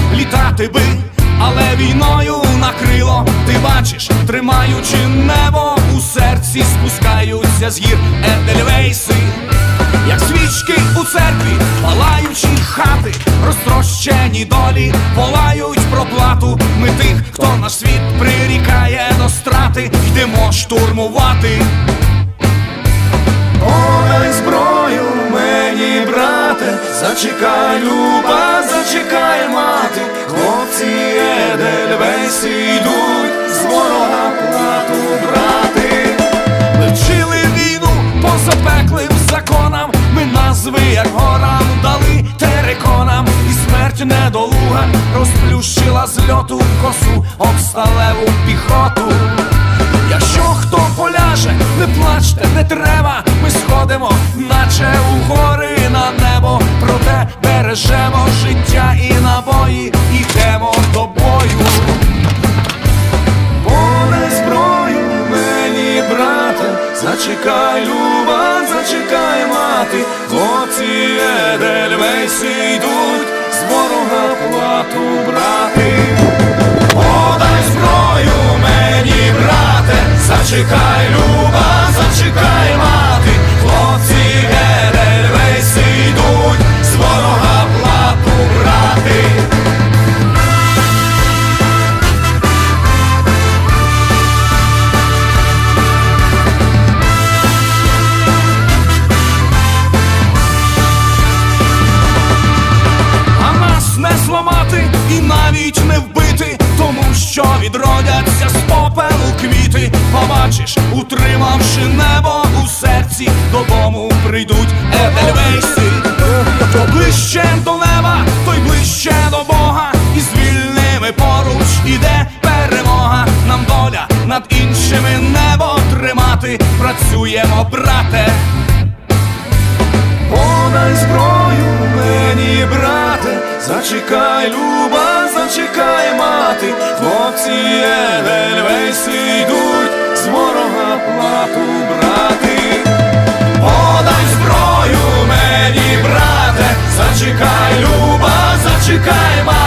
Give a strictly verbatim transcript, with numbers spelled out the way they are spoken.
літати би, але війною накрило. Ти бачиш, тримаючи небо у серці, спускаються з гір Едельвейси, як свічки у церкві, палаючі хати, розтрощені долі, волають про плату. Ми тих, хто наш світ прирікає до страти, йдемо штурмувати. Подай зброю мені, брате, зачекай, люба, зачекай, мати. Хлопці Едельвейси йдуть з ворога плату брати. Ми вчили війну по запеклим законам, ми назви як горам дали териконам. І смерть недолуга розплющила з льоту косу об сталеву піхоту. Якщо хто поляже, не плачте, не треба, ми сходимо, наче у гори на небо. Проте бережемо життя і набої, ідемо до бою. Подай зброю мені, брате, зачекай, люба, зачекай, мати. Хлопці Едельвейси йдуть з ворога плату брати. Подай зброю мені, брате, зачекай, люба, зачекай, мати. Хлопці Едельвейси йдуть з ворога плату брати. А нас не зламати і навіть не вбити, тому що відродяться з попелу квіти. Побачиш, утримавши небо у серці, додому прийдуть Едельвейси. Хто ближче до неба, той ближче до Бога, і з вільними поруч іде перемога. Нам доля над іншими небо тримати, працюємо, брате. Подай зброю мені, брате, зачекай, люба, зачекай, мати. Хлопці Едельвейси йдуть з ворога плату брати. Подай зброю мені, брате, зачекай, люба, зачекай, мати.